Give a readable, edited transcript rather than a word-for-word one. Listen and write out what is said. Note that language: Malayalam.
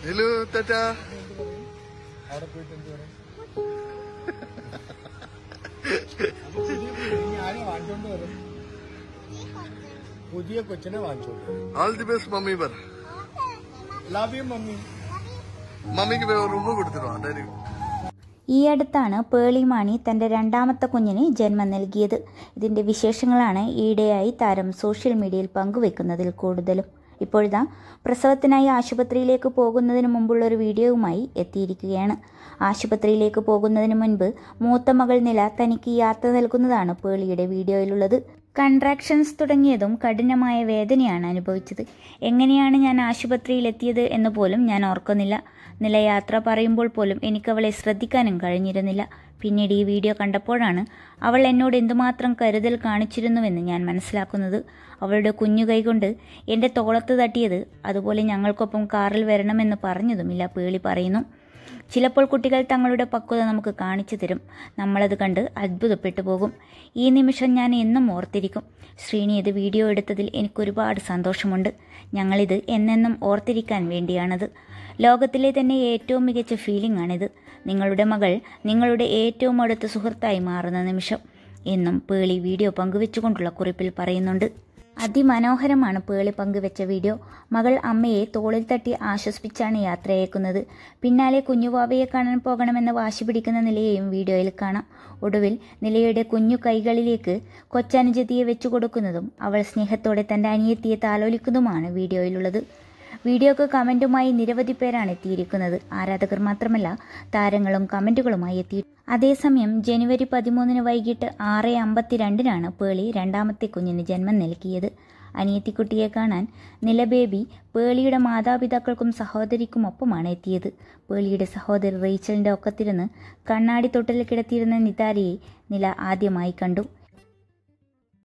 Hello, Tata. All the best, Mummy. Love you, Mummy. Mummy ക്ക് വേറെ റൂം കൊടുത്തിരോ അതായത് ഈ അടുത്താണ് പേളി മാണി തന്റെ രണ്ടാമത്തെ കുഞ്ഞിന് ജന്മം നൽകിയത്. ഇതിന്റെ വിശേഷങ്ങളാണ് ഈയിടെയായി താരം സോഷ്യൽ മീഡിയയിൽ പങ്കുവെക്കുന്നതിൽ കൂടുതലും. ഇപ്പോഴിതാ പ്രസവത്തിനായി ആശുപത്രിയിലേക്ക് പോകുന്നതിന് മുമ്പുള്ള ഒരു വീഡിയോയുമായി എത്തിയിരിക്കുകയാണ്. ആശുപത്രിയിലേക്ക് പോകുന്നതിന് മുൻപ് മൂത്ത മകൾ നില തനിക്ക് യാത്ര നൽകുന്നതാണ് പേളിയുടെ വീഡിയോയിലുള്ളത്. കൺട്രാക്ഷൻസ് തുടങ്ങിയതും കഠിനമായ വേദനയാണ് അനുഭവിച്ചത്. എങ്ങനെയാണ് ഞാൻ ആശുപത്രിയിലെത്തിയത് എന്ന് പോലും ഞാൻ ഓർക്കുന്നില്ല. നില യാത്ര പറയുമ്പോൾ പോലും എനിക്കവളെ ശ്രദ്ധിക്കാനും കഴിഞ്ഞിരുന്നില്ല. പിന്നീട് ഈ വീഡിയോ കണ്ടപ്പോഴാണ് അവൾ എന്നോട് എന്തുമാത്രം കരുതൽ കാണിച്ചിരുന്നുവെന്ന് ഞാൻ മനസ്സിലാക്കുന്നത്. അവളുടെ കുഞ്ഞു കൈകൊണ്ട് എൻ്റെ തോളത്ത് തട്ടിയത്, അതുപോലെ ഞങ്ങൾക്കൊപ്പം കാറിൽ വരണമെന്ന് പറഞ്ഞതുമില്ല പേളി പറയുന്നു. ചിലപ്പോൾ കുട്ടികൾ തങ്ങളുടെ പക്വത നമുക്ക് കാണിച്ചു തരും. നമ്മളത് കണ്ട് അത്ഭുതപ്പെട്ടു പോകും. ഈ നിമിഷം ഞാൻ എന്നും ഓർത്തിരിക്കും. ശ്രീനി ഇത് വീഡിയോ എടുത്തതിൽ എനിക്കൊരുപാട് സന്തോഷമുണ്ട്. ഞങ്ങളിത് എന്നെന്നും ഓർത്തിരിക്കാൻ വേണ്ടിയാണത്. ലോകത്തിലെ തന്നെ ഏറ്റവും മികച്ച ഫീലിംഗ് ആണിത്. നിങ്ങളുടെ മകൾ നിങ്ങളുടെ ഏറ്റവും അടുത്ത സുഹൃത്തായി മാറുന്ന നിമിഷം എന്നും പേളി വീഡിയോ പങ്കുവെച്ചുകൊണ്ടുള്ള കുറിപ്പിൽ പറയുന്നുണ്ട്. അതിമനോഹരമാണ് പേളി പങ്കുവെച്ച വീഡിയോ. മകൾ അമ്മയെ തോളിൽ തട്ടി ആശ്വസിപ്പിച്ചാണ് യാത്രയേക്കുന്നത്. പിന്നാലെ കുഞ്ഞുവാവയെ കാണാൻ പോകണമെന്ന് വാശി പിടിക്കുന്ന നിലയെയും വീഡിയോയിൽ കാണാം. ഒടുവിൽ നിലയുടെ കുഞ്ഞു കൈകളിലേക്ക് കൊച്ചനുജത്തിയെ വെച്ചു കൊടുക്കുന്നതും അവൾ സ്നേഹത്തോടെ തന്റെ അനിയത്തിയെ താലോലിക്കുന്നതുമാണ് വീഡിയോയിലുള്ളത്. വീഡിയോക്ക് കമന്റുമായി നിരവധി പേരാണ് എത്തിയിരിക്കുന്നത്. ആരാധകർ മാത്രമല്ല, താരങ്ങളും കമന്റുകളുമായി എത്തി. അതേസമയം ജനുവരി 13 വൈകിട്ട് 6:52 പേളി രണ്ടാമത്തെ കുഞ്ഞിന് ജന്മം നൽകിയത്. അനിയത്തിക്കുട്ടിയെ കാണാൻ നില ബേബി പേളിയുടെ മാതാപിതാക്കൾക്കും സഹോദരിക്കുമൊപ്പമാണ് എത്തിയത്. പേളിയുടെ സഹോദരി റേച്ചലിന്റെ ഒക്കത്തിരുന്ന് കണ്ണാടി തൊട്ടിൽ കിടത്തിയിരുന്ന നിതാരയെ നില ആദ്യമായി കണ്ടു.